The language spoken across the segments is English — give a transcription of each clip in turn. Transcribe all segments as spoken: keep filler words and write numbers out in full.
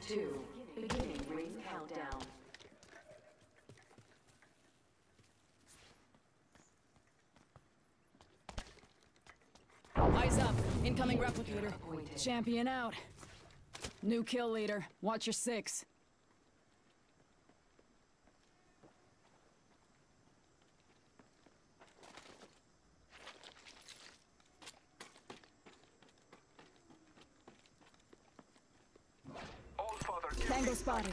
two. Beginning ring countdown. Eyes up. Incoming replicator. Champion out. New kill leader. Watch your six. Tango spotted.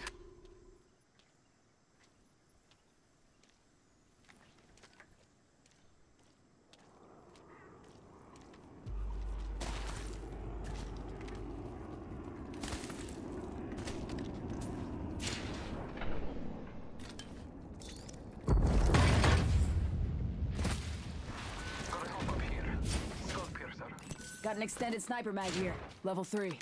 Got an extended sniper mag here. Level three.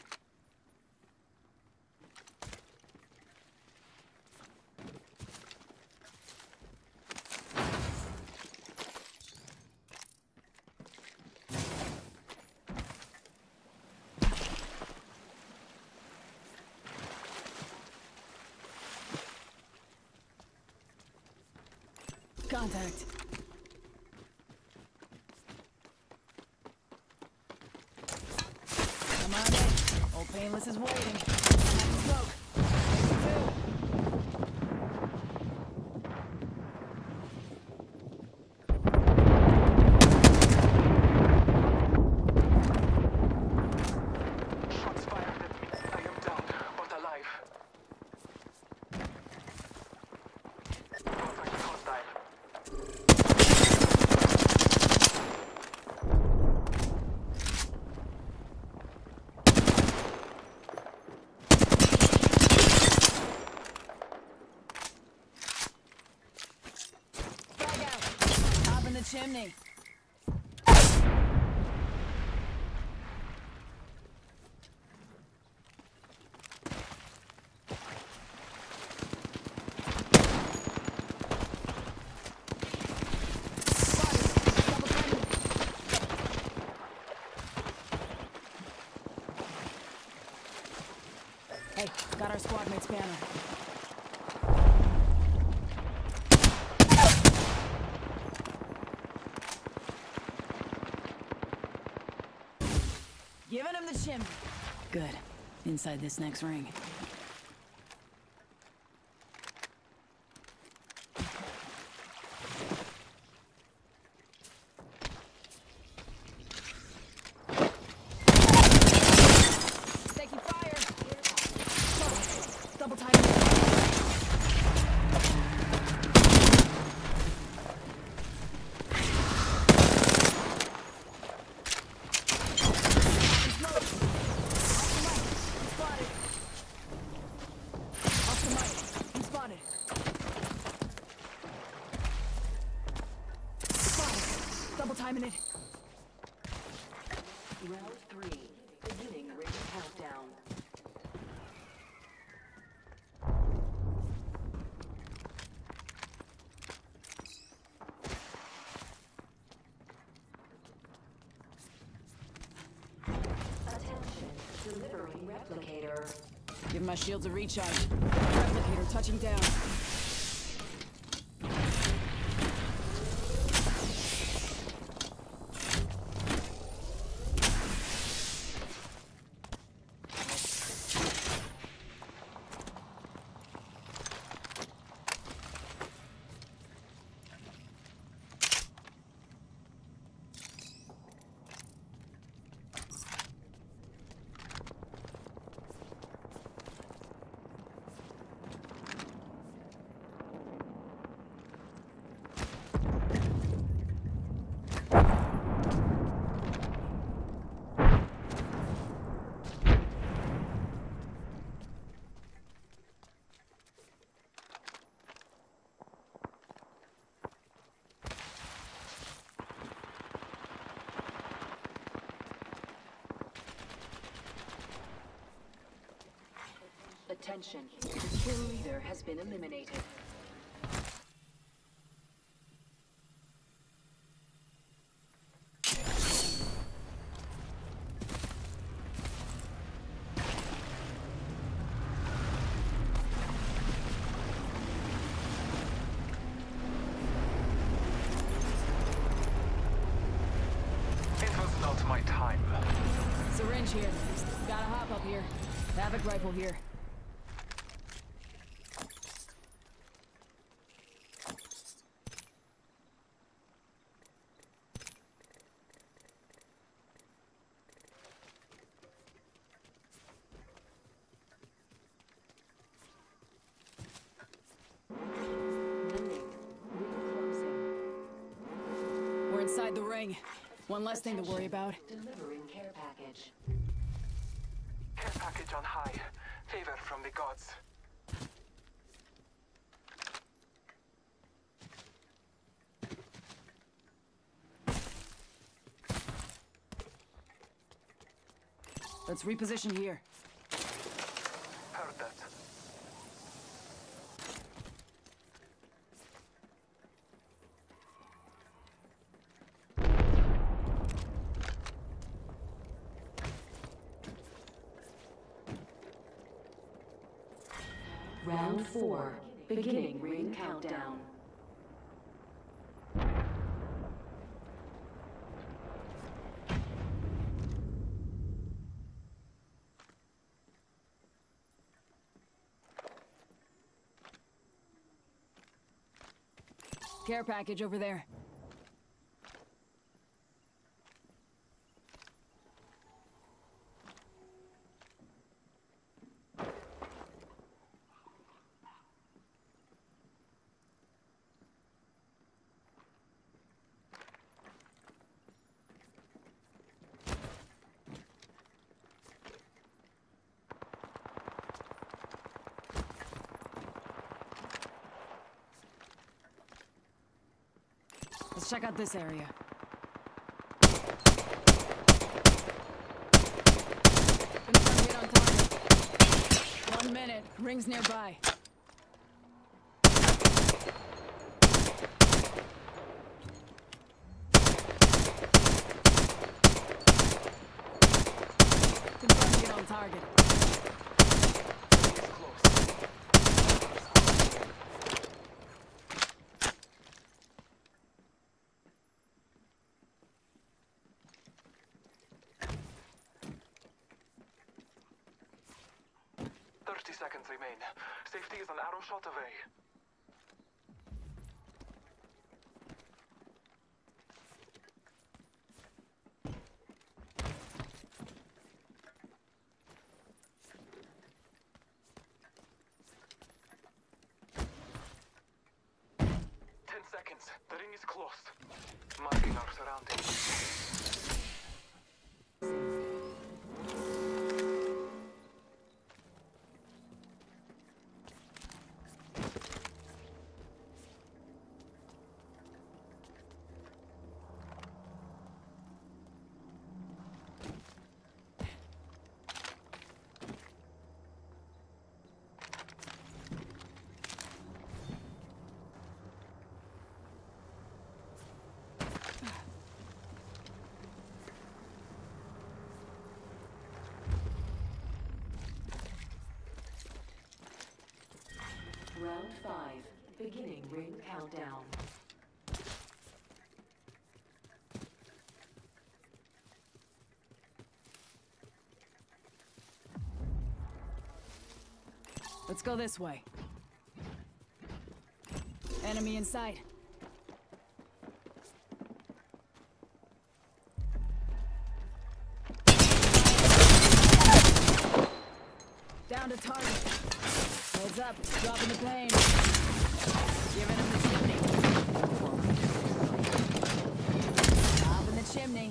Contact. Come on in. Old Painless is waiting. Smoke. Shots fired at me. I am down, but alive. Contact hostile. Chimney. Hey, got our squad mate's banner. Giving him the chimney. Good. Inside this next ring. Taking fire. Double time. Double timing it. Round three. Beginning ring countdown. Attention. Delivering replicator. Give my shields a recharge. Replicator touching down. Attention. The kill leader has been eliminated. Flinch here. Gotta hop up here. Havoc rifle here. We're inside the ring. One less thing to worry about. Delivering care package. Care package on high. Favor from the gods. Let's reposition here. Heard that. Round four. Beginning ring countdown. Care package over there. Let's check out this area. Confirm hit on target. One minute. Rings nearby. Confirm hit on target. Thirty seconds remain. Safety is an arrow shot away. Ten seconds. The ring is close. Marking our surroundings. Round five. Beginning ring countdown. Let's go this way. Enemy in sight. Down to target. Heads up, dropping the pain. Giving him the chimney. Dropping the chimney.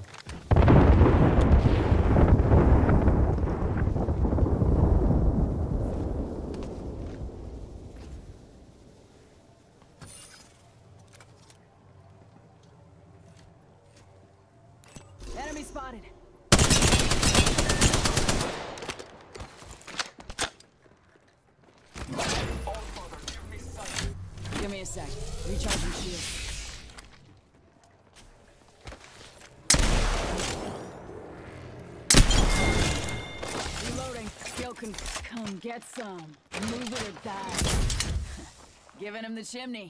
Enemy spotted. Give me a sec. Recharging shield. Reloading. Skill can come get some. Move it or die. Giving him the chimney.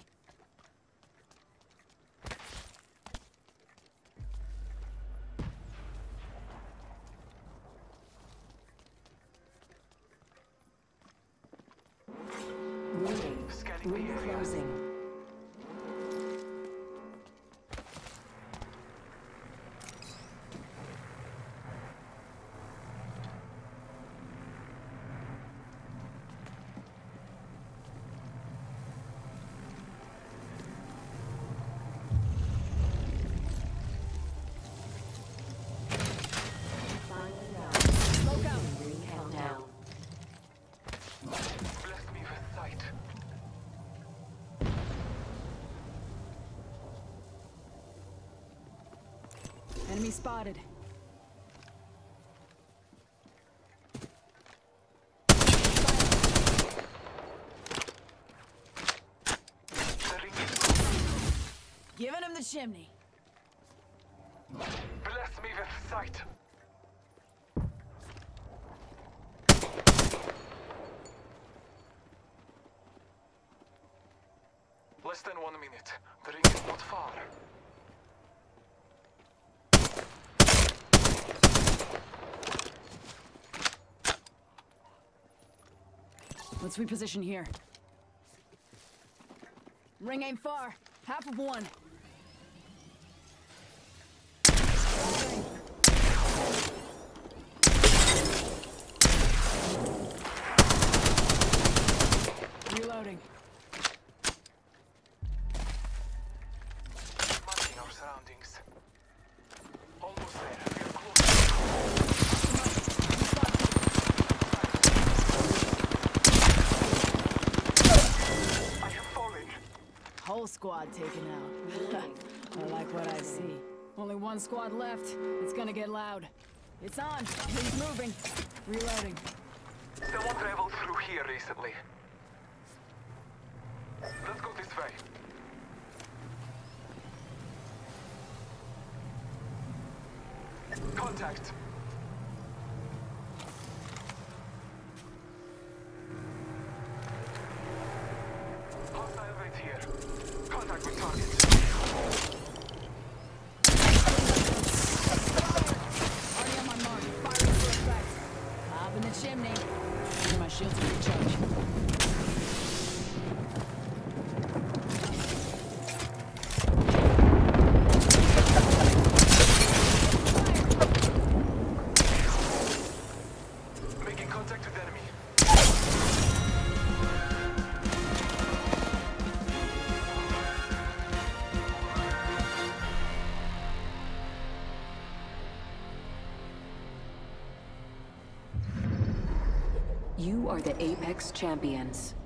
Enemy spotted. The ring is close. Giving him the chimney. Bless me with sight. Less than one minute. The ring is not far. Let's reposition here. Ring ain't far. Half of one. Reloading. Marking our surroundings. Almost there. We are close. I have fallen. Whole squad taken out. I like what I see. Only one squad left. It's gonna get loud. It's on. He's moving. Reloading. Someone traveled through here recently. Let's go this way. Contact. Hostile right here. Contact with target. Already on my mark. Firing for effect. Up in the chimney. Give my shield to recharge. Making contact with enemy. You are the Apex Champions.